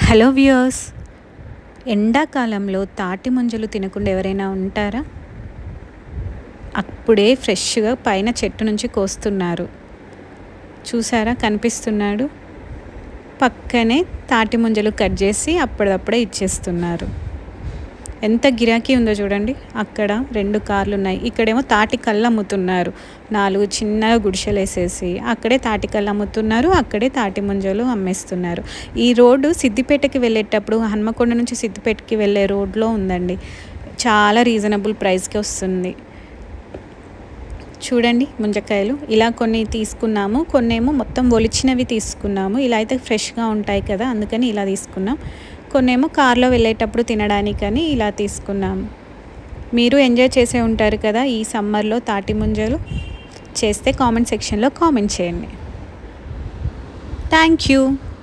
Hello viewers, ఎండాకాలంలో తాటి ముంజలు తినకుండా ఎవరైనా ఉంటారా? అప్పుడే ఫ్రెష్గా పైన చెట్టు నుంచి కోస్తున్నారు. చూసారా, కనిపిస్తున్నాడు. పక్కనే తాటి ముంజలు కట్ చేసి అప్పటిదప్పుడే ఇచ్చేస్తున్నారు. ఎంత గిరాకీ ఉందో చూడండి. అక్కడ 2 కార్లు ఉన్నాయి. ఇక్కడేమో తాటి కళ్ళు అమ్ముతున్నారు. 4 చిన్న గుడిసెలు వేసేసి అక్కడే తాటి కళ్ళు అమ్ముతున్నారు, అక్కడే తాటి ముంజలు అమ్మేస్తున్నారు. ఈ రోడ్డు సిద్దిపేటకి వెళ్ళేటప్పుడు, హన్మకొండ నుంచి సిద్దిపేటకి వెళ్ళే రోడ్లో ఉందండి. చాలా రీజనబుల్ ప్రైస్కి వస్తుంది. చూడండి, ముంజకాయలు ఇలా కొన్ని తీసుకున్నాము, కొన్నేమో మొత్తం ఒలిచినవి తీసుకున్నాము. ఇలా అయితే ఫ్రెష్గా ఉంటాయి కదా, అందుకని ఇలా తీసుకున్నాం. కొన్నేమో కార్లో వెళ్ళేటప్పుడు తినడానికని ఇలా తీసుకున్నాము. మీరు ఎంజాయ్ చేసే ఉంటారు కదా ఈ సమ్మర్లో తాటి ముంజలు. చేస్తే కామెంట్ సెక్షన్లో కామెంట్ చేయండి. Thank you.